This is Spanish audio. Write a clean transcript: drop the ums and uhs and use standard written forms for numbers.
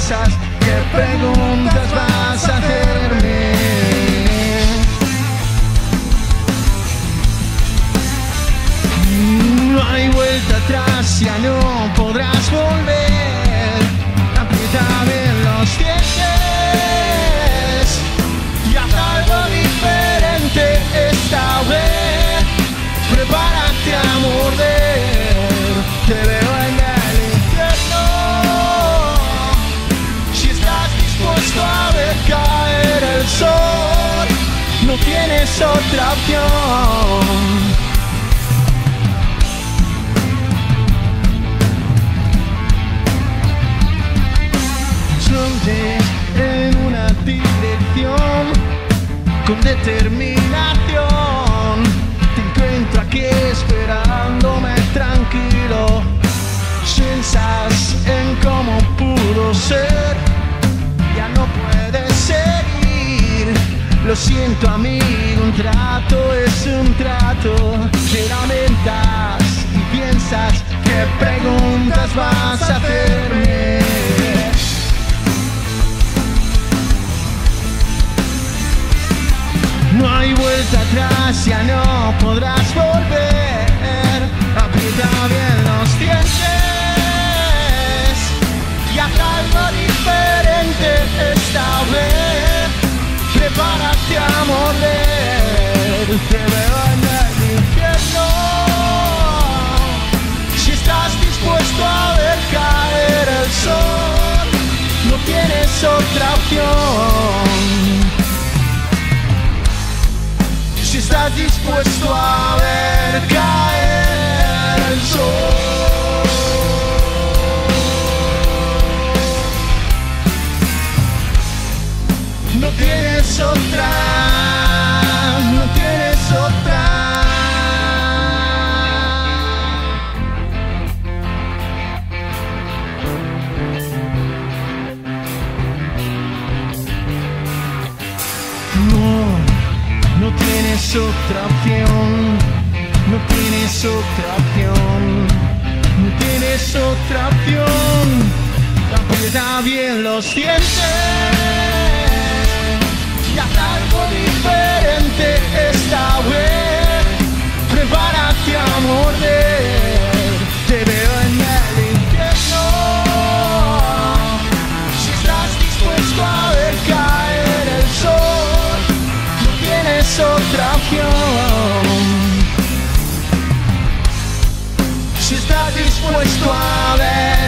piensas? ¿Qué preguntas vas a hacerme? No hay vuelta atrás, ya no podrás volver. Aprieta bien los dientes y haz algo diferente esta vez. Prepárate a morder, te veo en el infierno. Si estás dispuesto a ver caer el sol, no tienes otra opción. En una dirección con determinación, te encuentro aquí esperándome tranquilo. Piensas en cómo pudo ser, ya no puedes seguir. Lo siento amigo, un trato es un trato. Te lamentas y piensas, ¿qué preguntas vas a hacerme? No hay vuelta atrás, ya no podrás volver. Aprieta bien los dientes y haz algo diferente esta vez. Prepárate a morder, te veo en el infierno. Si estás dispuesto a ver caer el sol, no tienes otra opción. Si estás dispuesto a ver caer el sol, no tienes otra, no tienes otra. No tienes otra opción, no tienes otra opción, no tienes otra opción. Aprieta bien los dientes y haz algo diferente esta vez. Prepárate a morder, te veo en el infierno. Si estás dispuesto a ver caer el sol, tienes otra opción. Si estás dispuesto a ver